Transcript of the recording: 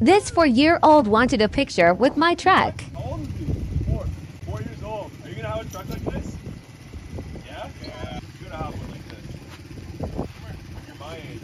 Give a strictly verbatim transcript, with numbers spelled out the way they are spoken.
This four-year-old wanted a picture with my truck. How old is he? Four. Four years old. Are you gonna have a truck like this? Yeah? Yeah. You're gonna have one like this. Come here. You're my age.